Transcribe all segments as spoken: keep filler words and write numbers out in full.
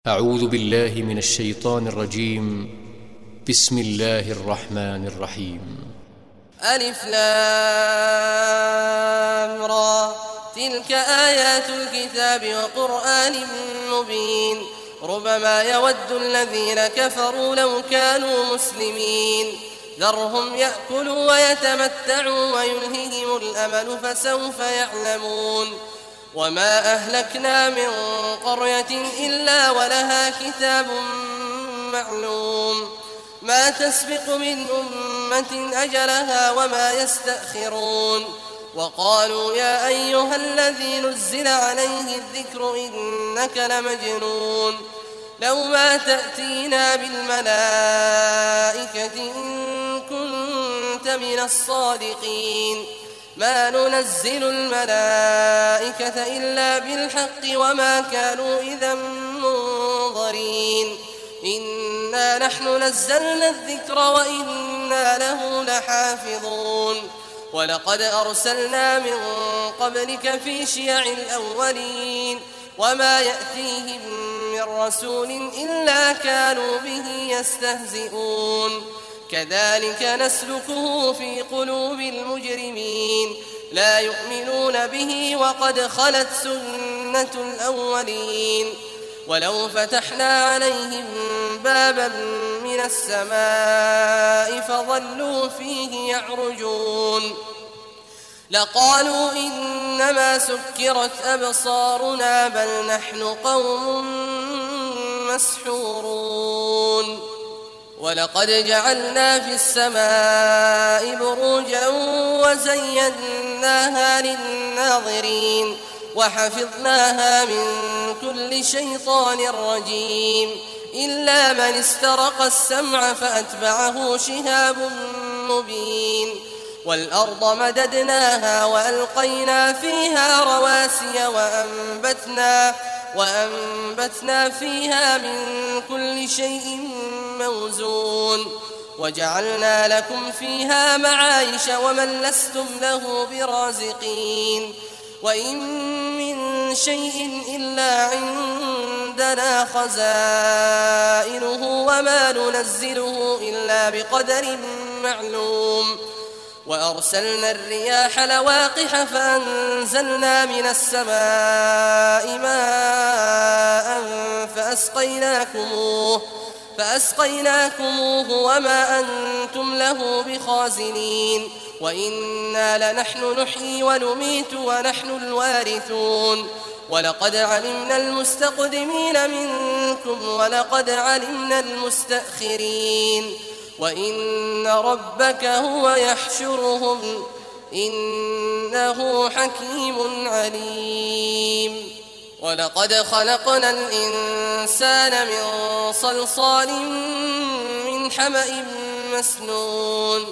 أعوذ بالله من الشيطان الرجيم. بسم الله الرحمن الرحيم. ألف لام را تلك آيات الكتاب وقرآن مبين ربما يود الذين كفروا لو كانوا مسلمين ذرهم يأكلوا ويتمتعوا ويلههم الأمل فسوف يعلمون وما أهلكنا من قرية إلا ولها كتاب معلوم ما تسبق من أمة أجلها وما يستأخرون وقالوا يا أيها الذي نزل عليه الذكر إنك لمجنون لو ما تأتينا بالملائكة إن كنت من الصادقين ما ننزل الملائكة إلا بالحق وما كانوا إذا منظرين إنا نحن نزلنا الذكر وإنا له لحافظون ولقد أرسلنا من قبلك في شيع الأولين وما يأتيهم من رسول إلا كانوا به يستهزئون كذلك نسلكه في قلوب المجرمين لا يؤمنون به وقد خلت سنة الأولين ولو فتحنا عليهم بابا من السماء فظلوا فيه يعرجون لقالوا إنما سكرت أبصارنا بل نحن قوم مسحورون ولقد جعلنا في السماء بروجا وزيناها للناظرين وحفظناها من كل شيطان رجيم إلا من استرق السمع فأتبعه شهاب مبين والأرض مددناها وألقينا فيها رواسي وأنبتنا, وأنبتنا فيها من كل شيء موزون وجعلنا لكم فيها معايش ومن لستم له برازقين وإن من شيء إلا عندنا خزائنه وما ننزله إلا بقدر معلوم وأرسلنا الرياح لواقح فأنزلنا من السماء ماء فأسقيناكموه فأسقيناكموه وما أنتم له بخازنين وإنا لنحن نحيي ونميت ونحن الوارثون ولقد علمنا المستقدمين منكم ولقد علمنا المستأخرين وإن ربك هو يحشرهم إنه حكيم عليم ولقد خلقنا الإنسان من صلصال من حمأ مسنون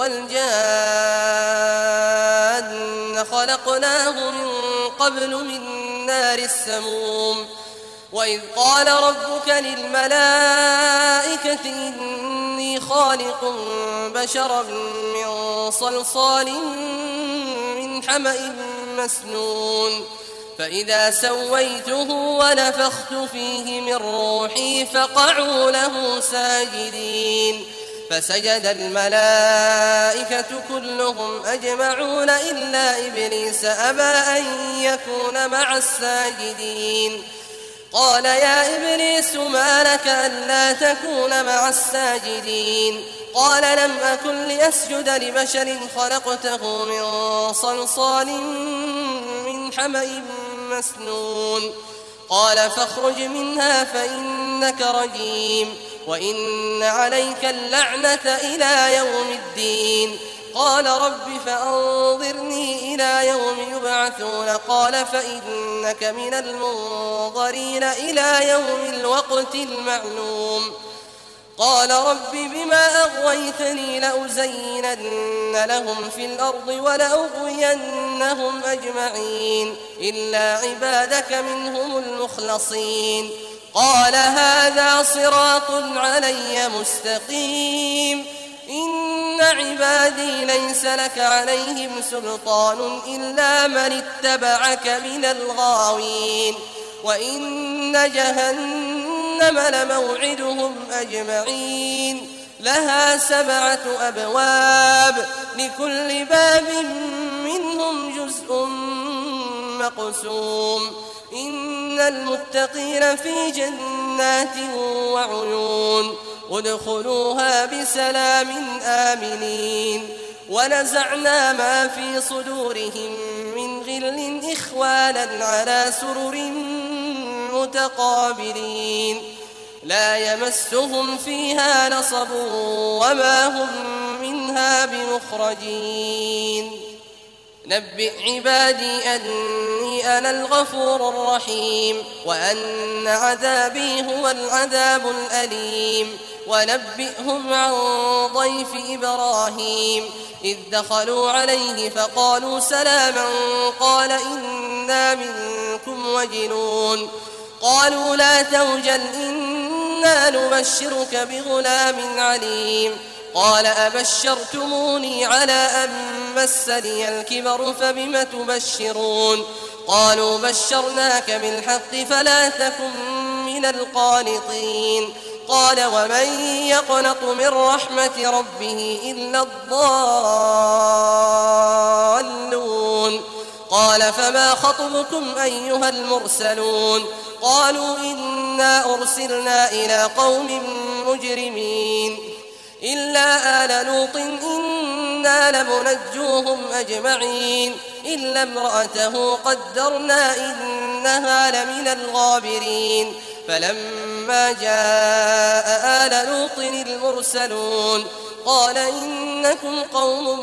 والجان خلقناه من قبل من نار السموم وإذ قال ربك للملائكة إني خالق بشرا من صلصال من حمأ مسنون فإذا سويته ونفخت فيه من روحي فقعوا له ساجدين فسجد الملائكة كلهم أجمعون إلا إبليس أبى أن يكون مع الساجدين قال يا إبليس ما لك ألا تكون مع الساجدين قال لم أكن لأسجد لبشر خلقته من صلصال من حمأ مسنون قال فاخرج منها فإنك رجيم وإن عليك اللعنة إلى يوم الدين قال رب فأنظرني إلى يوم يبعثون قال فإنك من المنظرين إلى يوم الوقت المعلوم قال رب بما أغويتني لأزينن لهم في الأرض ولأغوينهم أجمعين إلا عبادك منهم المخلصين قال هذا صراط علي مستقيم إن عبادي ليس لك عليهم سلطان إلا من اتبعك من الغاوين وإن جهنم جهنم لموعدهم أجمعين لها سبعة أبواب لكل باب منهم جزء مقسوم إن المتقين في جنات وعيون ادخلوها بسلام آمنين ونزعنا ما في صدورهم من غل إخوانا على سرر متقابلين لا يمسهم فيها نصب وما هم منها بمخرجين نبئ عبادي أني أنا الغفور الرحيم وأن عذابي هو العذاب الأليم ونبئهم عن ضيف إبراهيم إذ دخلوا عليه فقالوا سلاما قال إنا منكم وجلون قالوا لا توجل إنا نبشرك بغلام عليم قال أبشرتموني على أن مسني الكبر فبم تبشرون قالوا بشرناك بالحق فلا تكن من القانطين قال ومن يقنط من رحمة ربه إلا الضالون قال فما خطبكم أيها المرسلون قالوا إنا أرسلنا إلى قوم مجرمين إلا آل لوط إنا لمنجوهم أجمعين إلا امرأته قدرنا إنها لمن الغابرين فلما جاء آل لوط المرسلون قال إنكم قوم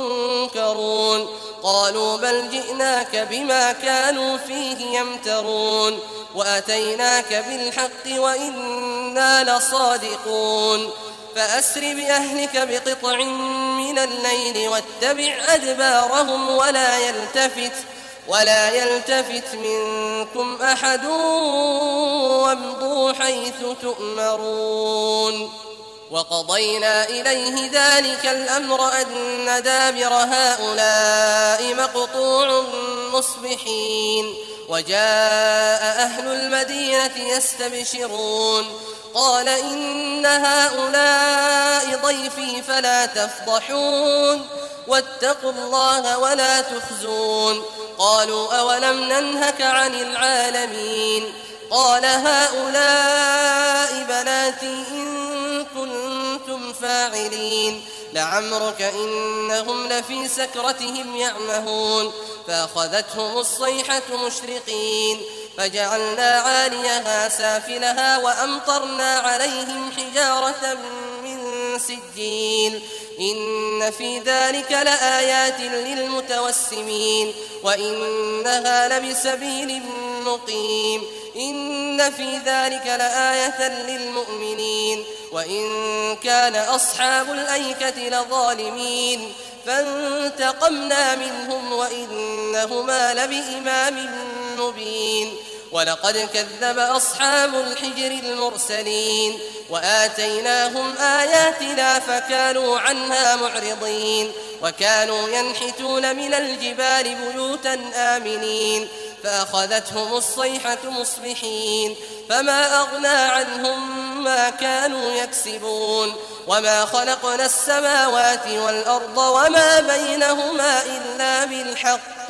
منكرون قالوا بل جئناك بما كانوا فيه يمترون وأتيناك بالحق وإنا لصادقون فأسر بأهلك بقطع من الليل واتبع أدبارهم ولا يلتفت ولا يلتفت منكم أحد وامضوا حيث تؤمرون وقضينا إليه ذلك الأمر أن دابر هؤلاء مقطوع مصبحين وجاء أهل المدينة يستبشرون قال إن هؤلاء ضيفي فلا تفضحون واتقوا الله ولا تخزون قالوا أولم ننهك عن العالمين قال هؤلاء بناتي إن كنتم فاعلين لعمرك إنهم لفي سكرتهم يعمهون فأخذتهم الصيحة مشرقين فجعلنا عاليها سافلها وأمطرنا عليهم حجارة من سجيل إن في ذلك لآيات للمتوسمين وإنها لبسبيل مقيم إن في ذلك لآية للمؤمنين وإن كان أصحاب الأيكة لظالمين فانتقمنا منهم وإنهما لبإمام مبين ولقد كذب أصحاب الحجر المرسلين وآتيناهم آياتنا فكانوا عنها معرضين وكانوا ينحتون من الجبال بيوتا آمنين فأخذتهم الصيحة مصبحين فما أغنى عنهم ما كانوا يكسبون وما خلقنا السماوات والأرض وما بينهما إلا بالحق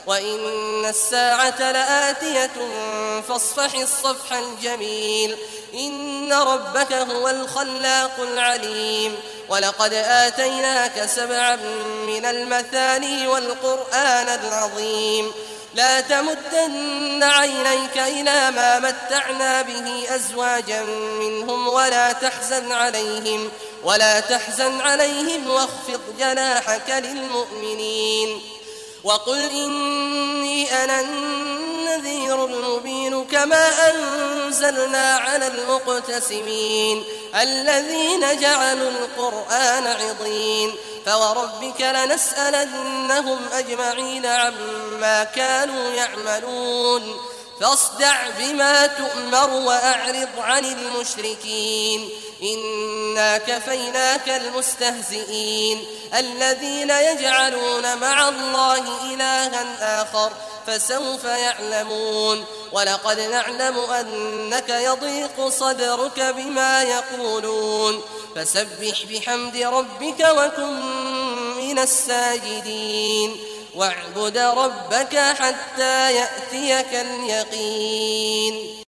وإن الساعة لآتية فاصفح الصفح الجميل إن ربك هو الخلاق العليم ولقد آتيناك سبعا من المثاني والقرآن العظيم لا تمدن عينيك إلى ما متعنا به أزواجا منهم ولا تحزن عليهم ولا تحزن عليهم واخفض جناحك للمؤمنين وقل إني أنا النذير المبين كما أنزلنا على المقتسمين الذين جعلوا القرآن عضين فوربك لنسألنهم أجمعين عما كانوا يعملون فاصدع بما تؤمر وأعرض عن المشركين إنا كفيناك المستهزئين الذين يجعلون مع الله إلها آخر فسوف يعلمون ولقد نعلم أنك يضيق صدرك بما يقولون فسبح بحمد ربك وكن من الساجدين واعبد ربك حتى يأتيك اليقين